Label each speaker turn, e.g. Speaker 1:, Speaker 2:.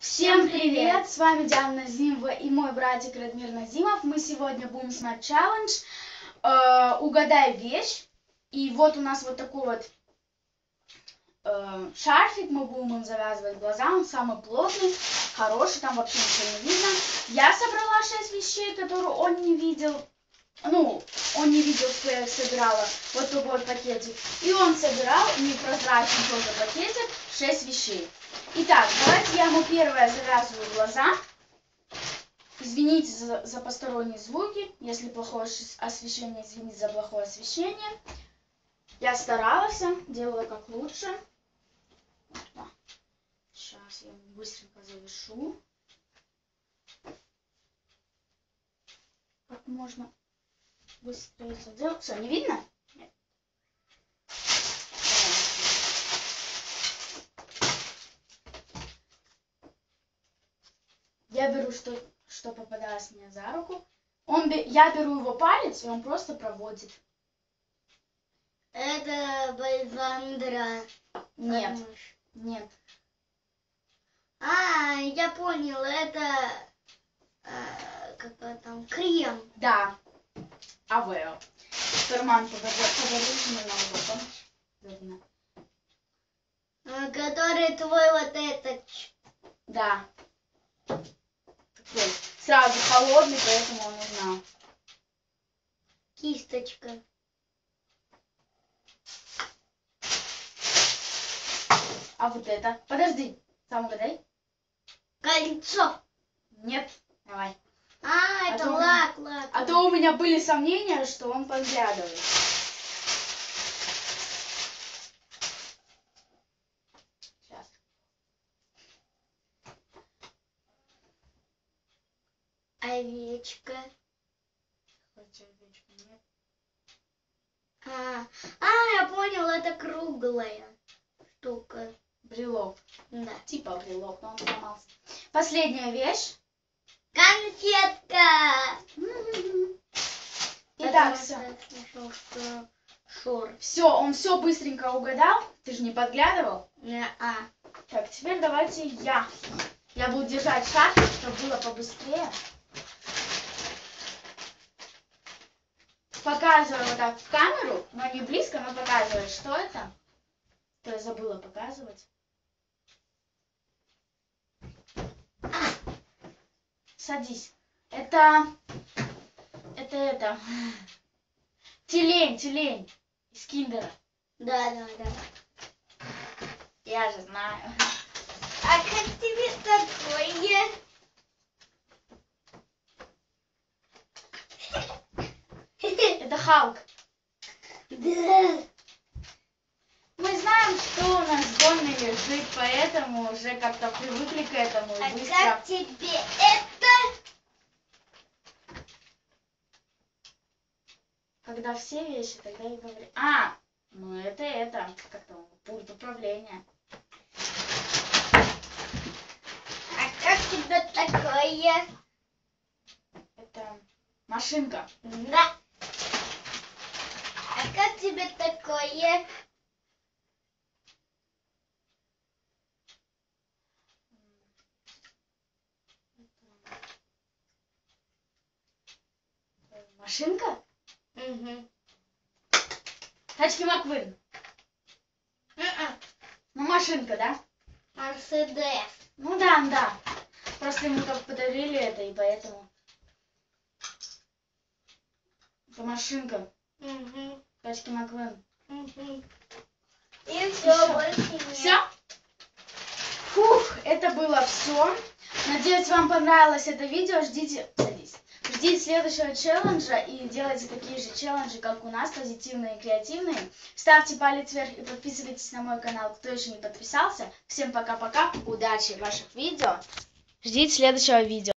Speaker 1: Всем привет! С вами Диана Назимова и мой братик Радмир Назимов. Мы сегодня будем снимать челлендж «Угадай вещь». И вот у нас вот такой вот шарфик. Мы будем им завязывать глаза. Он самый плотный, хороший, там вообще ничего не видно. Я собрала 6 вещей, которые он не видел. Ну, он не видел, что я их собирала. Вот такой вот пакетик. И он собирал непрозрачный тоже пакетик, 6 вещей. Итак, давайте я ему первое завязываю глаза. Извините за посторонние звуки. Если плохое освещение, извините за плохое освещение. Я старалась, делала как лучше. Сейчас я ему быстренько завершу. Как можно быстрее это сделать? Все, не видно? Нет. Я беру, что попадалось мне за руку. Я беру его палец, и он просто проводит.
Speaker 2: Это бальзамдра.
Speaker 1: Нет, нет.
Speaker 2: Я понял, это какой там крем.
Speaker 1: Да. Авео. Карман подаришь мне на его, помнишь?
Speaker 2: Который твой вот этот.
Speaker 1: Да. Такой сразу холодный, поэтому он узнал.
Speaker 2: Кисточка.
Speaker 1: А вот это? Подожди, сам угадай.
Speaker 2: Кольцо.
Speaker 1: Нет, давай.
Speaker 2: Это лак.
Speaker 1: А то у меня были сомнения, что он подглядывает. Сейчас.
Speaker 2: Овечка.
Speaker 1: Хотя овечка нет.
Speaker 2: Я понял, это круглая штука.
Speaker 1: Брелок.
Speaker 2: Да.
Speaker 1: Типа брелок, но он сломался. Последняя вещь.
Speaker 2: Конфетка.
Speaker 1: Итак, все. Все, он все быстренько угадал. Ты же не подглядывал? Так, теперь давайте я. Я буду держать шар, чтобы было побыстрее. Показываю вот так в камеру, но не близко, но показываю, что это. То я забыла показывать. Садись. Это. Тюлень из Киндера.
Speaker 2: Да.
Speaker 1: Я же знаю.
Speaker 2: А как тебе такое?
Speaker 1: Это Халк.
Speaker 2: Да.
Speaker 1: Мы знаем, что у нас в доме лежит, поэтому уже как-то привыкли к этому. И быстро...
Speaker 2: как тебе это?
Speaker 1: Когда все вещи, тогда и говорят. Ну это, как там, пульт управления.
Speaker 2: Как тебе такое?
Speaker 1: Это машинка.
Speaker 2: Да. Как тебе такое?
Speaker 1: Машинка?
Speaker 2: Угу.
Speaker 1: Тачки Маквин. Ну, машинка, да?
Speaker 2: Мерседес.
Speaker 1: Ну да. Просто ему как подарили это, и поэтому. Это машинка.
Speaker 2: Угу.
Speaker 1: Тачки Маквин.
Speaker 2: Угу. И все, больше нет.
Speaker 1: Все? Фух, это было все. Надеюсь, вам понравилось это видео. Ждите следующего челленджа и делайте такие же челленджи, как у нас, позитивные и креативные. Ставьте палец вверх и подписывайтесь на мой канал, кто еще не подписался. Всем пока-пока, удачи в ваших видео. Ждите следующего видео.